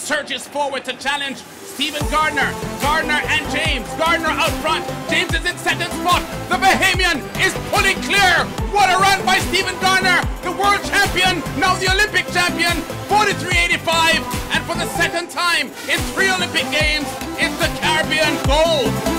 surges forward to challenge Stephen Gardner. Gardner and James. Gardner out front. James is in second spot. The Bahamian is pulling clear. What a run by Stephen Gardner, the world champion, now the Olympic champion, 43.85. And for the second time in 3 Olympic Games, it's the Caribbean gold.